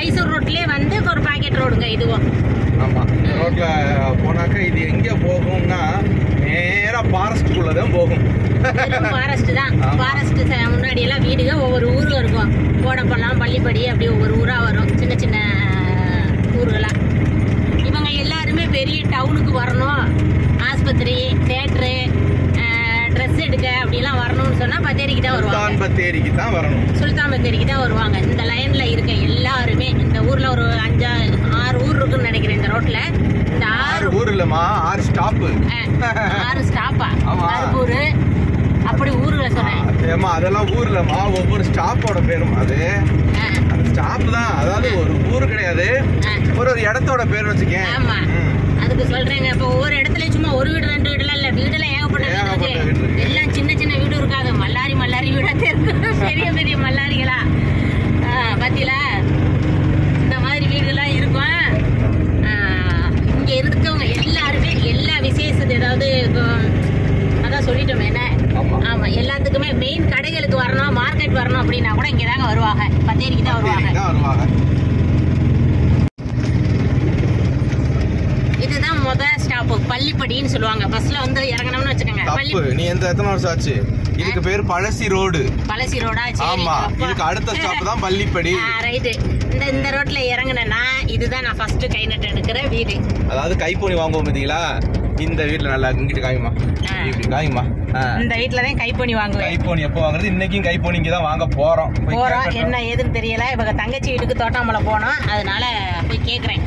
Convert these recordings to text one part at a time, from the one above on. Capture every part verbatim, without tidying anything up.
மைசூர் ரோட்லயே வந்து ஒரு பாக்கெட் ரோடுங்க இதுவும். ஆமா, இந்த ரோட்ல போனாக்க இது எங்க போகும்னா நேரா ஃபாரஸ்ட்குள்ள தான் போகும். ஃபாரஸ்ட் தான். ஃபாரஸ்ட் முன்னாடி எல்லாம் வீடுங்க ஒவ்வொரு ஊரும் இருக்கும். கோடப்பள்ளம், பள்ளிப்படி அப்படி ஒவ்வொரு ஊரா வரும், சின்ன சின்ன ஊர்களா. இவங்க எல்லாருமே பெரிய டவுனுக்கு வரணும், ஆஸ்பத்திரி, தியேட்டரு, ட்ரெஸ் எடுக்க அப்படிலாம் வரணும்னு சொன்னா பத்தேரிக்கு தான் வருவாங்க. பத்தேரிக்கு தான் வரணும். சுல்தான் பத்தேரிக்கு தான் வருவாங்க. இந்த லைன்ல இருக்க எல்லாருமே, இந்த ஊர்ல ஒரு அஞ்சா ஆறு ஊர் இருக்குன்னு நினைக்கிறேன் இந்த ரோட்ல. இந்த ஆறு ஊர் இல்லமா, ஆறு ஸ்டாப். ஆறு ஸ்டாப்பா? ஊரு அப்படி ஊர்ல சொன்னேன். ஏமா அதெல்லாம் ஊர்லமா, ஒவ்வொரு ஸ்டாப்போட பேரும் அது. அந்த ஸ்டாப் தான், அதாவது ஒரு ஊர் கிடையாது, ஒரு ஒரு இடத்தோட பேர் வச்சுக்கேன். ஆமா, அதுக்கு சொல்றேங்க. இப்ப ஒவ்வொரு இடத்துல சும்மா ஒரு வீடு ரெண்டு வீடுலாம் இல்ல, வீடுல ஏகப்பட்ட வீடு இருக்கு. எல்லாம் சின்ன சின்ன வீடு இருக்காது, மல்லாரி மல்லாரி வீடா இருக்கும். பெரிய பெரிய மல்லாரிகளா பாத்தீங்களா? இந்த மாதிரி வீடுலாம் இருக்கும். இங்க இருக்கவங்க எல்லாருமே எல்லா விசேஷத்து ஏதாவது அதான் சொல்லிட்டோம் என்ன. ஆமா, எல்லாத்துக்குமே மெயின் கடைகளுக்கு வரணும், மார்க்கெட் வரணும் அப்படின்னா கூட இங்க தாங்க வருவாங்க, பத்தேரிக்கு தான் வருவாங்க. இதுதான் முத ஸ்டாப், பள்ளிப்படின்னு சொல்லுவாங்க. பஸ்ல வந்து இறங்கணும்னு வச்சுக்கோங்க. நீ எந்த எத்தனை வருஷம் ஆச்சு? இதுக்கு பேர் பழசி ரோடு. பழசி ரோடா? ஆமா, இதுக்கு அடுத்த ஸ்டாப் தான் பள்ளிப்படி. ரைட். இந்த இந்த ரோட்ல இறங்குனேன்னா இதுதான் நான் ஃபர்ஸ்ட் கை நட்டு எடுக்கிற வீடு. அதாவது கைப்பொனி வாங்குவோம் பாத்தீங்களா, இந்த வீட்ல நல்லா இங்கிட்டு காயுமா, இப்படி காயுமா. இந்த வீட்ல தான் கைப்பொனி வாங்குவேன். கைப்பொனி எப்போ வாங்குறது? இன்னைக்கும் கைப்பொனி இங்க தான் வாங்க போறோம். போறோம், என்ன ஏதுன்னு தெரியல. இவங்க தங்கச்சி வீட்டுக்கு தோட்டாமலை போனோம், அதனால போய் கேக்குறேன்.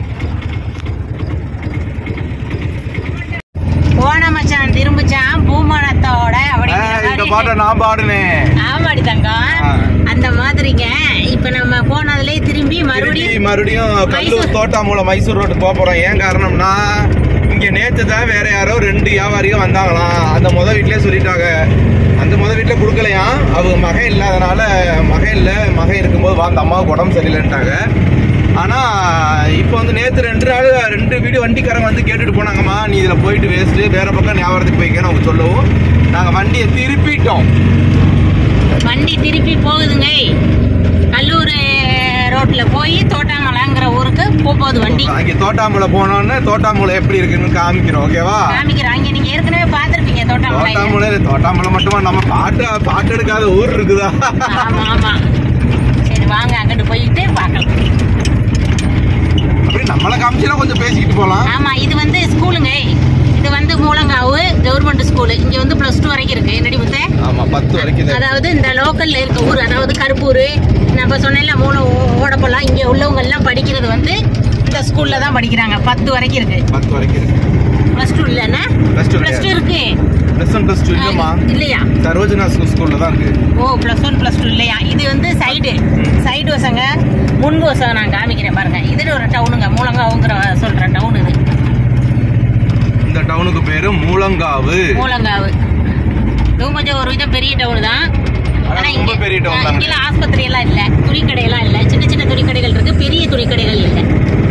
போன மச்சான் திரும்பிச்சான் பூமானத்தோட அப்படிங்கிற நான் பாடுனேன். ஆமாடி தங்கம், அந்த மாதிரிங்க. இப்ப நம்ம போனதுலயே திரும்பி மறுபடியும் மறுபடியும் கல்லூர் தோட்டாமூல மைசூர் ரோடு போக போறோம். ஏன் காரணம்னா இங்க நேத்து தான் வேற யாரோ ரெண்டு வியாபாரிகள் வந்தாங்களாம். அந்த முத வீட்லயே சொல்லிட்டாங்க, அந்த முத வீட்டுல குடுக்கலையா, அவங்க மகன் இல்லாதனால மகன் இல்ல, மகன் இருக்கும்போது வா, அந்த அம்மாவுக்கு உடம்பு சரியில்லைன்ட்டாங்க. ஆனா இப்ப வந்து நேத்து ரெண்டு நாள் ரெண்டு வீடு வண்டிக்காரங்க வந்து கேட்டுட்டு போனாங்கம்மா, நீ இதுல போயிட்டு வேஸ்ட், வேற பக்கம் வியாபாரத்துக்கு போய்க்கன்னு அவங்க சொல்லவும் நாங்க வண்டியை திருப்பிட்டோம். வண்டி திருப்பி போகுதுங்க, கல்லூர் ரோட்ல போய் தோட்டாமலைங்கிற ஊருக்கு போகுது வண்டி. அங்க தோட்டாமலை போனோன்னு தோட்டாமலை எப்படி இருக்குன்னு காமிக்கிறோம். ஓகேவா? காமிக்கிறோம். அங்க நீங்க ஏற்கனவே பாத்துருப்பீங்க தோட்டாமலை. தோட்டாமலை தோட்டாமலை மட்டுமா, நம்ம பாட்டு பாட்டு எடுக்காத ஊர் இருக்குதா? ஆமா ஆமா. சரி வாங்க, அங்கிட்டு போயிட்டு பாக்கலாம். அப்படி நம்மள காமிச்சா கொஞ்சம் பேசிக்கிட்டு போலாம். ஆமா, இது வந்து ஸ்கூலுங்க. இது வந்து மூலங்காவு கவர்மெண்ட் ஸ்கூல். இங்க வந்து பிளஸ் டூ வரைக்கும் இருக்கு. என்னடி முத்தே? ஆமா, பத்து வரைக்கும். அதாவது இந்த லோக்கல்ல இருக்க ஊர், அதாவது கருப்பூர், நம்ம சொன்னேன்ல மூல ஓடப்பெல்லாம், இங்க உள்ளவங்க எல்லாம் படிக்கிறது வந்து இந்த ஸ்கூல்ல தான் படிக்கிறாங்க. பத்து வரைக்கும் இருக்கு. பத்து வரைக்கும் இருக்கு. பிளஸ் டூ இல்லன்னா? பிளஸ் டூ பிளஸ் டூ இருக்கு. பிளஸ் ஒன் பிளஸ் டூ இல்லமா? இல்லையா? சரோஜனா ஸ்கூல்ல தான் இருக்கு. ஓ, பிளஸ் ஒன் பிளஸ் டூ இல்லையா? இது வந்து சைடு சைடு வசங்க, முன்பு வசங்க. நான் காமிக்கிறேன் பாருங்க. இது ஒரு டவுனுங்க, மூலங்காவுங்கிற சொல்ற டவுன் இது. இந்த டவுனுக்கு பேரு மூலங்காவு. மூலங்காவு இது கொஞ்சம் ஒரு விதம் பெரிய டவுன் தான். ஆனா இங்க பெரிய டவுன் தான். இங்க ஆஸ்பத்திரி எல்லாம் இல்ல, துணிக்கடை எல்லாம் இல்ல, சின்ன சின்ன துணிக்கடைகள் இருக்கு, பெரிய துணிக்கடைகள் இல்ல.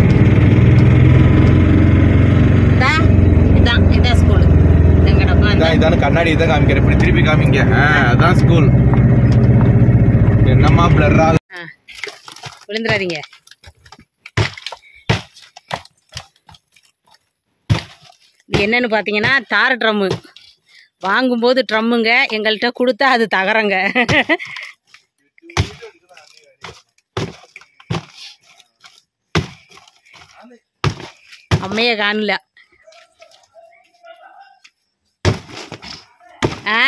இதான் இதான் ஸ்கூல். எங்கடப்பா இதான் இதான் கண்ணாடி இதான் காமிக்கிறேன். இப்படி திருப்பி காமிங்க. அதான் ஸ்கூல். என்னம்மா பிளர் ஆகுது? விழுந்துறாதீங்க. இது என்னன்னு பார்த்தீங்கன்னா தார ட்ரம்மு. வாங்கும்போது ட்ரம்முங்க, எங்கள்கிட்ட கொடுத்தா அது தகரங்க. அம்மைய காணல. ஆ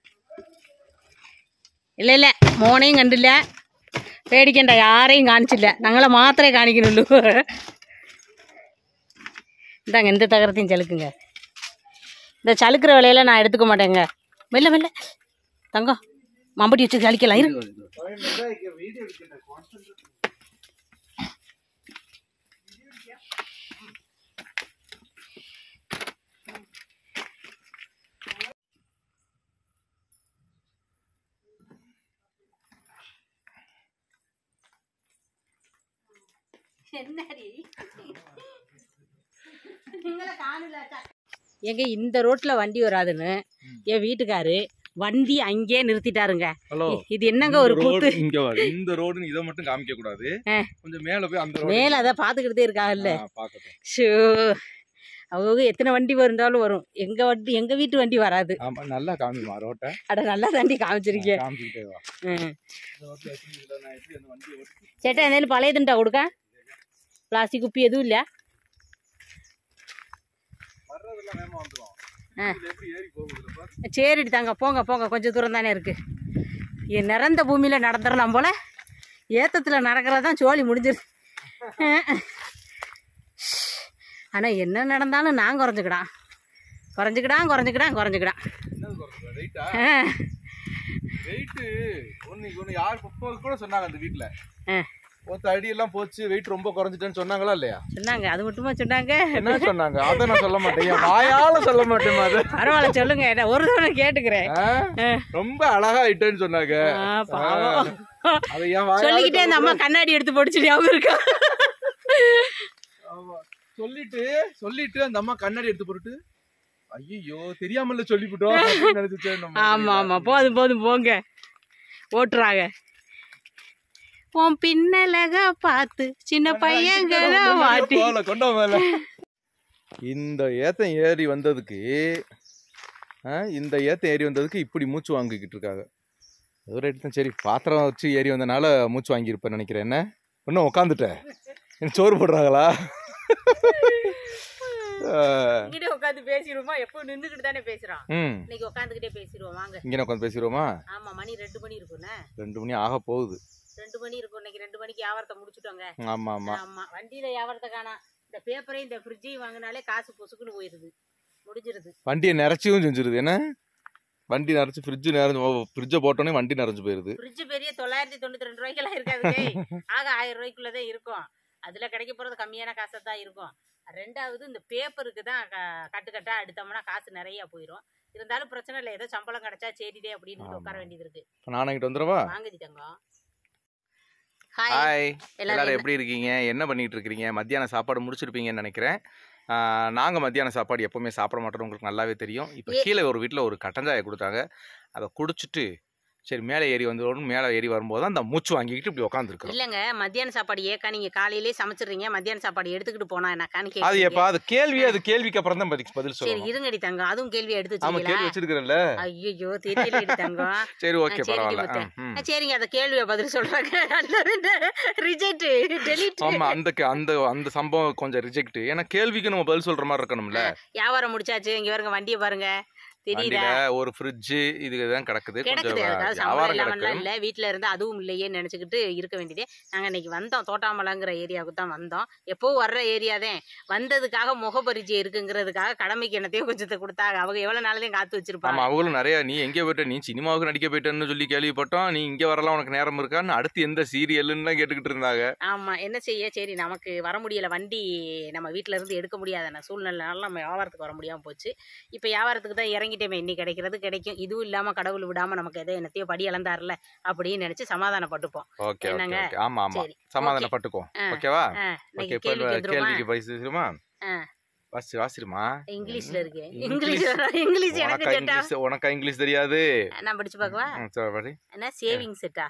இல்லை இல்லை, மோனையும் கண்டில்ல, பேடிக்கண்டா யாரையும் காணிச்சில்ல, நாங்கள மாத்திரை காணிக்கணும். இந்தாங்க, இந்த தகரத்தையும் சலுக்குங்க. இந்த சலுக்கிற வேலையில நான் எடுத்துக்க மாட்டேங்க. மெல்ல மெல்ல தங்கம், மம்பட்டி வச்சு சலிக்கலாம். இரு. எங்க இந்த ரோட்ல வண்டி வராதுன்னு என் வீட்டுக்காரு வண்டி அங்கேயே நிறுத்திட்டாருங்க. ஹலோ, இது என்னங்க ஒரு கூத்து? இங்க வர இந்த ரோடு இத மட்டும் காமிக்க கூடாது. கொஞ்சம் மேல போய் அந்த ரோடு மேல அத பாத்துக்கிட்டே இருக்காங்கல்ல. பாக்கட்டும். ஷோ, அவங்க எத்தனை வண்டி வருந்தாலும் வரும். எங்க வண்டி எங்க வீட்டு வண்டி வராது. ஆமா, நல்லா காமிமா ரோட்ட. அட நல்லா தாண்டி காமிச்சிருக்கேன். காமிச்சிட்டே வா. ரோட்ல எப்படி நான் எப்படி அந்த வண்டி ஓட்டு. சேட்டா என்ன பழைய திண்டா கொடுக்க? பிளாஸ்டிக் குப்பி எதுவும் இல்ல? வர்றதெல்லாம் வேகமா வந்துரும். எப்படி ஏறி போகுதுல? சரிடி தாங்க, போங்க போங்க, கொஞ்சம் தூரம் தானே இருக்கு. நிறந்த பூமியில நடந்துடலாம் போல, ஏத்தத்துல நடக்கிறதான் சோழி முடிஞ்சிரு. ஆனா என்ன நடந்தாலும் நான் குறைஞ்சுக்கிடான் குறைஞ்சுக்கிடான் குறைஞ்சுக்கிடான் குறைஞ்சுக்கிடான் கூட சொன்னாங்க அந்த வீட்டுல ஒத்த அடி எல்லாம் போச்சு, வெயிட் ரொம்ப குறைஞ்சிட்டேன்னு சொன்னாங்களா இல்லையா? சொன்னாங்க. அது மட்டுமா சொன்னாங்க? என்ன சொன்னாங்க? அதை நான் சொல்ல மாட்டேன், வாயால சொல்ல மாட்டேன். அது பரவாயில்ல, சொல்லுங்க, ஒரு தடவை கேட்டுக்கிறேன். ரொம்ப அழகா ஆயிட்டேன்னு சொன்னாங்க. சொல்லிக்கிட்டே இந்த அம்மா கண்ணாடி எடுத்து போட்டுச்சு அவங்க இருக்கா? சொல்லிட்டு சொல்லிட்டு அந்த அம்மா கண்ணாடி எடுத்து போட்டு ஐயோ தெரியாமல சொல்லிவிட்டோம். ஆமா ஆமா, போதும் போதும் போங்க, ஓட்டுறாங்க. உன் பின்னலக பார்த்து சின்ன பையங்கள மாட்டி கொண்டா மேல. இந்த ஏத்தம் ஏறி வந்ததுக்கு இந்த ஏத்தம் ஏறி வந்ததுக்கு இப்படி மூச்சு வாங்கிக்கிட்டு இருக்காங்க. ஒரு எடுத்தேன், சரி பாத்திரம் வச்சு ஏறி வந்தனால மூச்சு வாங்கியிருப்பேன் நினைக்கிறேன். என்ன இன்னும் உட்காந்துட்டேன், என்ன சோறு போடுறாங்களா? உட்காந்து பேசிடுவோமா? எப்போ நின்றுகிட்டு தானே பேசுறோம், இன்னைக்கு உட்காந்துக்கிட்டே பேசிடுவோம். வாங்க இங்க உட்காந்து பேசிடுவோமா? ஆமா, மணி ரெண்டு மணி இருக்கும்ல. ரெண்டு மணி ஆக போகுது. ரெண்டு மணி இருக்கும் இன்னைக்கு. ரெண்டு மணிக்கு வியாபாரத்தை முடிச்சுட்டோங்க. ஆமா ஆமா ஆமா, வண்டியில வியாபாரத்தை காணா. இந்த பேப்பரையும் இந்த ஃப்ரிட்ஜையும் வாங்கினாலே காசு பொசுக்குன்னு போயிருது, முடிஞ்சிருது. வண்டியை நிறைச்சும் செஞ்சிருது. என்ன வண்டி நிறைச்சு ஃப்ரிட்ஜ் நிறைஞ்சு, ஃப்ரிட்ஜை போட்டோன்னே வண்டி நிறைஞ்சு போயிருது. ஃப்ரிட்ஜ் பெரிய தொள்ளாயிரத்தி தொண்ணூத்தி ரெண்டு ரூபாய்க்கெல்லாம் இருக்காது, ஆக ஆயிரம் ரூபாய்க்குள்ளதான் இருக்கும். அதுல கிடைக்க போறது கம்மியான காசா தான் இருக்கும். ரெண்டாவது இந்த பேப்பருக்கு தான் கட்டு கட்டா எடுத்தோம்னா காசு நிறைய போயிடும். இருந்தாலும் பிரச்சனை இல்லை, ஏதோ சம்பளம் கிடைச்சா சரிதே அப்படின்னு உட்கார வேண்டியது இருக்கு. நானும் கிட்ட வந்துடவா? வாங்கடி தங்கம். ஹாய், எல்லாரும் எப்படி இருக்கீங்க? என்ன பண்ணிட்டு இருக்கீங்க? மத்தியான சாப்பாடு முடிச்சிருப்பீங்கன்னு நினைக்கிறேன். நாங்கள் மத்தியான சாப்பாடு எப்போவுமே சாப்பிட மாட்டோம், உங்களுக்கு நல்லாவே தெரியும். இப்போ கீழே ஒரு வீட்டில் ஒரு கட்டஞ்சாயை கொடுத்தாங்க, அதை குடிச்சிட்டு சரி மேலே ஏறி வந்து மேலே ஏறி வரும்போது அந்த மூச்சு வாங்கிக்கிட்டு இப்படி உட்காந்துருக்கோம். இல்லைங்க, மத்தியான சாப்பாடு ஏக்கா நீங்கள் காலையிலேயே சமைச்சிடுறீங்க, மத்தியான சாப்பாடு எடுத்துக்கிட்டு போனா என்னக்கான்னு கேள்வி. அது எப்போ அது கேள்வி, அது கேள்விக்கு அப்புறம் தான் பதில் பதில் சொல்லுங்க. சரி இருங்கடி தங்கம், அதுவும் கேள்வி எடுத்து ஆமா கேள்வி வச்சிருக்கேன்ல. ஐயோ தெரியலடி தங்கம். சரி ஓகே பரவாயில்ல. சரிங்க, அந்த கேள்வியை பதில் சொல்றாங்க. Reject, delete. ஆமா, அந்த அந்த அந்த சம்பவம் கொஞ்சம் ரிஜெக்ட். ஏன்னா கேள்விக்கு நம்ம பதில் சொல்ற மாதிரி இருக்கணும்ல. வியாபாரம் முடிச்சாச்சு, இங்க பாருங்க வண்டியை பாருங்க, தெரியுதா? ஒரு ஃப்ரிட்ஜ் இதுதான் கிடக்குது. கிடக்குது, அதாவது சம்பளம் இல்லாமலாம் இல்லை, வீட்டில் இருந்து அதுவும் இல்லையே நினச்சிக்கிட்டு இருக்க வேண்டியதே. நாங்கள் இன்னைக்கு வந்தோம், தோட்டாமலைங்கிற ஏரியாவுக்கு தான் வந்தோம். எப்போவும் வர்ற ஏரியாதே, வந்ததுக்காக முகப்பரிச்சயம் இருக்குங்கிறதுக்காக கடமைக்கு என்னத்தையும் கொஞ்சத்தை கொடுத்தாங்க. அவங்க எவ்வளோ நாளையும் காத்து வச்சிருப்பாங்க. அவங்களும் நிறைய, நீ எங்கே போயிட்ட, நீ சினிமாவுக்கு நடிக்க போயிட்டேன்னு சொல்லி கேள்விப்பட்டோம். நீ இங்கே வரலாம், உனக்கு நேரம் இருக்கான்னு அடுத்து எந்த சீரியல்னு கேட்டுக்கிட்டு இருந்தாங்க. ஆமாம், என்ன செய்ய, சரி நமக்கு வர முடியலை, வண்டி நம்ம வீட்டில் இருந்து எடுக்க முடியாத சூழ்நிலைனால நம்ம வியாபாரத்துக்கு வர முடியாமல் போச்சு. இப்போ வியாபாரத்துக்கு தான் இறங்கி இன்னி கிடைக்கிறது கிடைக்கும். இதுவும் இல்லாம கடவுள் விடாம நமக்கு எதோ என்னத்தையோ படி இழந்தாருல அப்படின்னு நினைச்சு சமாதானப்பட்டுப்போம். என்னங்க? ஆமா ஆமா, சமாதானப்பட்டுக்கோ. ஓகேவா? கேள்விக்கு பேசுமா? வாசி வாசிருமா? இங்கிலீஷ்ல இருக்கு. இங்கிலீஷ் இங்கிலீஷ் எனக்கு கேட்டா உனக்கு இங்கிலீஷ் தெரியாது, நான் படிச்சு பார்க்கவா? சரி படி. என்ன சேவிங் செட்டா?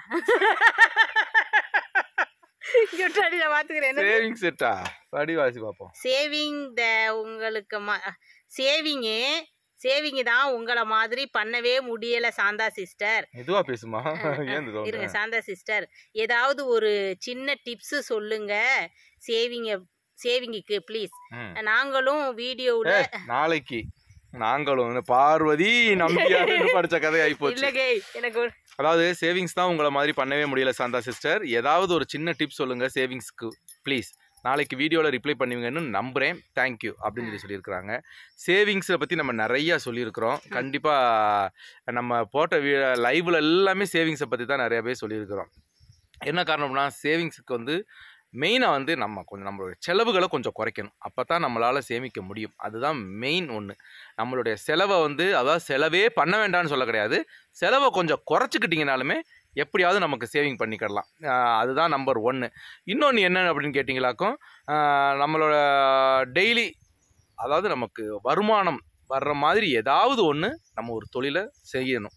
யூட்டாடி நான் பாத்துக்கிறேன். சேவிங் செட்டா படி, வாசி பாப்போம். சேவிங் த உங்களுக்கு சேவிங் சேவிங் தான் உங்களை மாதிரி பண்ணவே முடியல சாந்தா சிஸ்டர். இதுவா பேசுமா? இருங்க சாந்தா சிஸ்டர், ஏதாவது ஒரு சின்ன டிப்ஸ் சொல்லுங்க சேவிங்க சேவிங்குக்கு ப்ளீஸ். நாங்களும் வீடியோல நாளைக்கு நாங்களும் பார்வதி நம்பியார் படிச்ச கதை ஆகி போச்சு. எனக்கு அதாவது சேவிங்ஸ் தான் உங்களை மாதிரி பண்ணவே முடியல சாந்தா சிஸ்டர், ஏதாவது ஒரு சின்ன டிப்ஸ் சொல்லுங்க சேவிங்ஸ்க்கு ப்ளீஸ். நாளைக்கு வீடியோவில் ரிப்ளை பண்ணுவீங்கன்னு நம்புகிறேன், தேங்க்யூ அப்படின்னு சொல்லி சொல்லியிருக்கிறாங்க. சேவிங்ஸை பற்றி நம்ம நிறையா சொல்லியிருக்கிறோம். கண்டிப்பாக நம்ம போட்ட வீ லைவில் எல்லாமே சேவிங்ஸை பற்றி தான் நிறையா பேர் சொல்லியிருக்கிறோம். என்ன காரணம்னா சேவிங்ஸுக்கு வந்து மெயினாக வந்து நம்ம கொஞ்சம் நம்மளுடைய செலவுகளை கொஞ்சம் குறைக்கணும், அப்போ தான் நம்மளால் சேமிக்க முடியும். அதுதான் மெயின் ஒன்று. நம்மளுடைய செலவை வந்து, அதாவது செலவே பண்ண வேண்டாம்னு சொல்ல கிடையாது, செலவை கொஞ்சம் குறைச்சிக்கிட்டிங்கனாலுமே எப்படியாவது நமக்கு சேவிங் பண்ணிக்கிடலாம். அதுதான் நம்பர் ஒன்று. இன்னொன்று என்ன அப்படின்னு கேட்டிங்களாக்கும், நம்மளோட டெய்லி அதாவது நமக்கு வருமானம் வர்ற மாதிரி ஏதாவது ஒன்று நம்ம ஒரு தொழிலை செய்யணும்.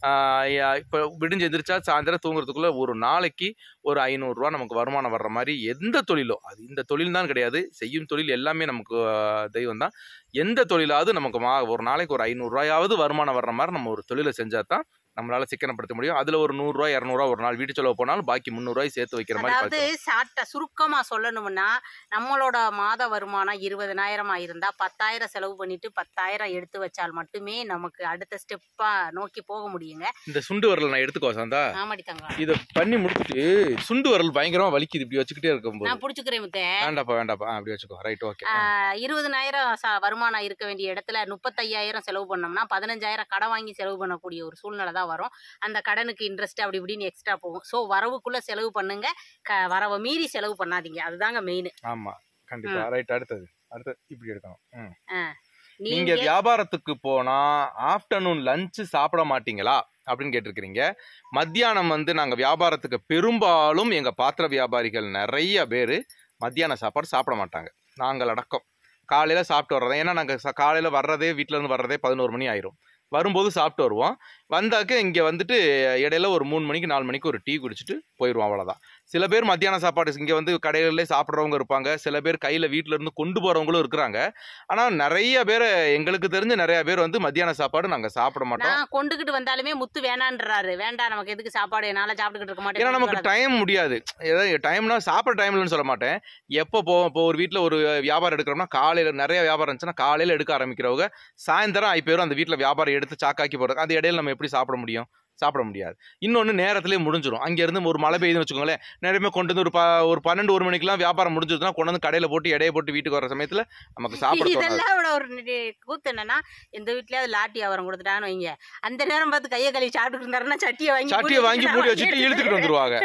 இப்போ விடிஞ்சு எந்திரிச்சா சாயந்தரம் தூங்குறதுக்குள்ளே ஒரு நாளைக்கு ஒரு ஐநூறுரூவா நமக்கு வருமானம் வர்ற மாதிரி எந்த தொழிலோ, அது இந்த தொழில் தான் கிடையாது, செய்யும் தொழில் எல்லாமே நமக்கு தெய்வம் தான். எந்த தொழிலாவது நமக்கு மா ஒரு நாளைக்கு ஒரு ஐநூறுரூவாயாவது வருமானம் வர்ற மாதிரி நம்ம ஒரு தொழிலை செஞ்சால் தான் நம்மளால சிக்கனப்படுத்த முடியும். அதுல ஒரு நூறு ரூபாய் இருநூறுவா ஒரு நாள் வீட்டு செலவு போனாலும் பாக்கி முந்நூறு ரூபாய் சேர்த்து வைக்கிற மாதிரி. அதாவது சாட்டா சுருக்கமா சொல்லணும்னா நம்மளோட மாத வருமானம் இருபதனாயிரமா இருந்தா பத்தாயிரம் செலவு பண்ணிட்டு பத்தாயிரம் எடுத்து வச்சால் மட்டுமே நமக்கு அடுத்த ஸ்டெப்பா நோக்கி போக முடியுங்க. இந்த சுண்டு வரல் நான் எடுத்துக்கோ சாந்தா. ஆமாடி தங்க. இத பண்ணி முடிச்சுட்டு சுண்டு வரல் பயங்கரமா வலிக்குது இப்படி வச்சுக்கிட்டே இருக்கும்போது. நான் புடிச்சுக்கிறேன் முத்தே. வேண்டாப்பா வேண்டாப்பா அப்படி வச்சுக்கோ. Right okay. இருபதனாயிரம் வருமானம் இருக்க வேண்டிய இடத்துல முப்பத்தையாயிரம் செலவு பண்ணோம்னா பதினஞ்சாயிரம் கடன் வாங்கி செலவு பண்ணக்கூடிய ஒரு சூழ்நிலை தான் வரும். அந்த கடனுக்கு இன்ட்ரெஸ்ட் அப்படி இப்படின்னு எக்ஸ்ட்ரா போகும். ஸோ வரவுக்குள்ள செலவு பண்ணுங்க, வரவை மீறி செலவு பண்ணாதீங்க. அதுதாங்க மெயின். ஆமா கண்டிப்பா. ரைட். அடுத்தது அடுத்து இப்படி எடுக்கணும். நீங்க வியாபாரத்துக்கு போனா ஆஃப்டர்நூன் லஞ்ச் சாப்பிட மாட்டீங்களா அப்படின்னு கேட்டிருக்கிறீங்க. மத்தியானம் வந்து நாங்க வியாபாரத்துக்கு பெரும்பாலும் எங்க பாத்திர வியாபாரிகள் நிறைய பேர் மத்தியான சாப்பாடு சாப்பிட மாட்டாங்க. நாங்கள் அடக்கம் காலையில சாப்பிட்டு வர்றதே. ஏன்னா நாங்க காலையில வர்றதே வீட்டுல இருந்து வர்றதே பதினோரு மணி ஆயிரும். வரும்போது சாப்பிட்டு வருவோம். வந்தாக்க இங்கே வந்துட்டு இடையில ஒரு மூணு மணிக்கு நாலு மணிக்கு ஒரு டீ குடிச்சிட்டு போயிடுவோம். அவ்வளோதான். சில பேர் மத்தியான சாப்பாடு இங்கே வந்து கடைகளிலே சாப்பிட்றவங்க இருப்பாங்க. சில பேர் கையில் வீட்டில் இருந்து கொண்டு போகிறவங்களும் இருக்கிறாங்க. ஆனால் நிறைய பேர் எங்களுக்கு தெரிஞ்ச நிறைய பேர் வந்து மத்தியான சாப்பாடு நாங்கள் சாப்பிட மாட்டோம். கொண்டுகிட்டு வந்தாலுமே முத்து வேணான்றாரு. வேண்டாம் நமக்கு எதுக்கு சாப்பாடு, என்னால் சாப்பிட்டுக்கிட்டு இருக்க மாட்டேன். ஏன்னா நமக்கு டைம் முடியாது. ஏதாவது டைம்னா சாப்பிட்ற டைம்லன்னு சொல்ல மாட்டேன். எப்போ போவோம், இப்போ ஒரு வீட்டில் ஒரு வியாபாரம் எடுக்கிறோம்னா காலையில் நிறைய வியாபாரம் இருந்துச்சுன்னா காலையில் எடுக்க ஆரம்பிக்கிறவங்க சாயந்தரம் ஆகி போயிடும் அந்த வீட்டில் வியாபாரம் எடுத்து சாக்காக்கி போடுறது. அது இடையில நம்ம எப்படி சாப்பிட முடியும்? சாப்பிட முடியாது. இன்னொன்று நேரத்திலே முடிஞ்சிடும். அங்கேருந்து ஒரு மழை பெய்யுதுன்னு வச்சுக்கோங்களேன், நிறைய கொண்டு வந்து ஒரு ப ஒரு பன்னெண்டு ஒரு மணிக்கெல்லாம் வியாபாரம் முடிஞ்சிருச்சுன்னா கொண்டு வந்து கடையில் போட்டு இடையை போட்டு வீட்டுக்கு வர சமயத்தில் நமக்கு சாப்பிட இதெல்லாம் ஒரு கூத்து என்னன்னா, எந்த வீட்லயாவது லாட்டி வியாபாரம் கொடுத்துட்டான்னு வைங்க, அந்த நேரம் பார்த்து கையை கழுவி சாப்பிட்டு இருந்தாருன்னா சட்டியை வாங்கி சட்டியை வாங்கி மூடி வச்சுட்டு இழுத்துட்டு வந்துருவாங்க.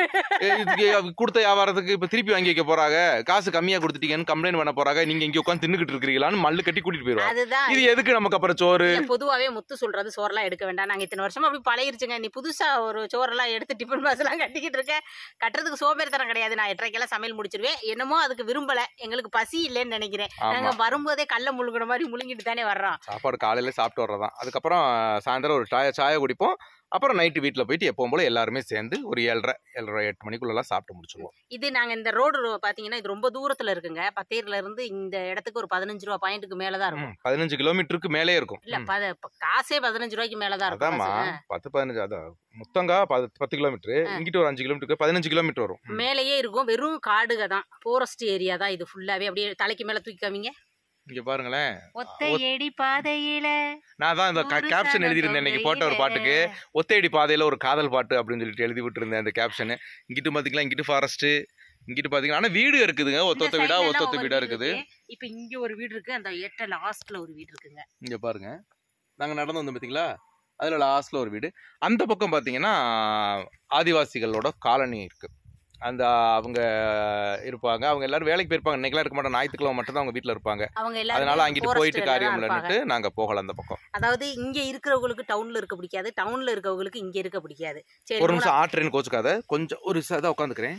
கொடுத்த வியாபாரத்துக்கு இப்போ திருப்பி வாங்கி வைக்க போறாங்க, காசு கம்மியாக கொடுத்துட்டீங்கன்னு கம்ப்ளைண்ட் பண்ண போறாங்க, நீங்க இங்கே உட்காந்து தின்னுக்கிட்டு இருக்கிறீங்களான்னு மல்லு கட்டி கூட்டிட்டு போயிருவாங்க. அதுதான் இது எதுக்கு நமக்கு அப்புறம் சோறு. பொதுவாகவே முத்து சொல்றது சோறுலாம் எடுக்க வேண்டாம். நாங்கள் இத்தனை வருஷமா அப்படி பழகிருச்சுங்க. நீ புதுசா ஒரு சோறெல்லாம் எடுத்து டிஃபன் பாக்ஸ் எல்லாம் கட்டிக்கிட்டு இருக்க, கட்டுறதுக்கு சோம்பேறித்தனம் கிடையாது. நான் எட்டரைக்கெல்லாம் சமையல் முடிச்சிருவேன். என்னமோ அதுக்கு விரும்பல, எங்களுக்கு பசி இல்லைன்னு நினைக்கிறேன். நாங்க வரும்போதே கல்ல முழுங்குற மாதிரி முழுங்கிட்டு தானே வர்றோம். சாப்பாடு காலையில சாப்பிட்டு வர்றதான். அதுக்கப்புறம் சாயந்தரம் ஒரு சாய சாய குடிப்போம். அப்புறம் நைட்டு வீட்டில் போயிட்டு எப்பவும் போல எல்லாருமே சேர்ந்து ஒரு ஏழரை ஏழரை எட்டு மணிக்குள்ளெல்லாம் சாப்பிட்டு முடிச்சிடுவோம். இது நாங்கள் இந்த ரோடு பார்த்தீங்கன்னா இது ரொம்ப தூரத்தில் இருக்குங்க. பத்தேரில இருந்து இந்த இடத்துக்கு ஒரு பதினஞ்சு ரூபா பாயிண்ட்டுக்கு மேலே தான் இருக்கும். பதினஞ்சு கிலோமீட்டருக்கு மேலே இருக்கும். இல்லை காசே பதினஞ்சு ரூபாய்க்கு மேலே தான் இருக்கும். அதாம்மா பத்து பதினஞ்சு அதான் மொத்தங்கா பத்து பத்து கிலோமீட்டர், இங்கிட்ட ஒரு அஞ்சு கிலோமீட்டருக்கு பதினஞ்சு கிலோமீட்டர் வரும். மேலேயே இருக்கும். வெறும் காடுக தான், ஃபாரஸ்ட் ஏரியா தான் இது ஃபுல்லாகவே. அப்படியே தலைக்கு மேலே தூக்கி காமிங்க. இங்க பாருங்களேன், ஒத்தையடி பாதையில நான் தான் இந்த கேப்ஷன் எழுதியிருந்தேன் இன்னைக்கு போட்ட ஒரு பாட்டுக்கு. ஒத்தையடி பாதையில ஒரு காதல் பாட்டு அப்படின்னு சொல்லிட்டு எழுதி விட்டு இருந்தேன் அந்த கேப்ஷன். இங்கிட்டு பாத்தீங்களா, இங்கிட்டு ஃபாரஸ்ட், இங்கிட்டு பாத்தீங்கன்னா ஆனா வீடு இருக்குதுங்க, ஒத்தொத்த வீடா ஒத்தொத்த வீடா இருக்குது. இப்ப இங்க ஒரு வீடு இருக்கு, அந்த எட்ட லாஸ்ட்ல ஒரு வீடு இருக்குங்க. இங்க பாருங்க, நாங்க நடந்து வந்தோம் பாத்தீங்களா, அதுல லாஸ்ட்ல ஒரு வீடு. அந்த பக்கம் பாத்தீங்கன்னா ஆதிவாசிகளோட காலனி இருக்கு. அந்த அவங்க இருப்பாங்க, அவங்க எல்லாரும் வேலைக்கு போயிருப்பாங்க. இன்னைக்கெல்லாம் இருக்க மாட்டாங்க, ஞாயிற்றுக்கிழமை மட்டும் தான் அவங்க வீட்டுல இருப்பாங்க. அதனால அங்கிட்டு போயிட்டு காரியம்லன்னுட்டு நாங்க போகல அந்த பக்கம். அதாவது இங்க இருக்கிறவங்களுக்கு டவுன்ல இருக்க பிடிக்காது, டவுன்ல இருக்கவங்களுக்கு இங்க இருக்க பிடிக்காது. ஒரு நிமிஷம் ஆட்ரேன்னு கோச்சுக்காத, கொஞ்சம் ஒரு இதாக உட்காந்துக்கிறேன்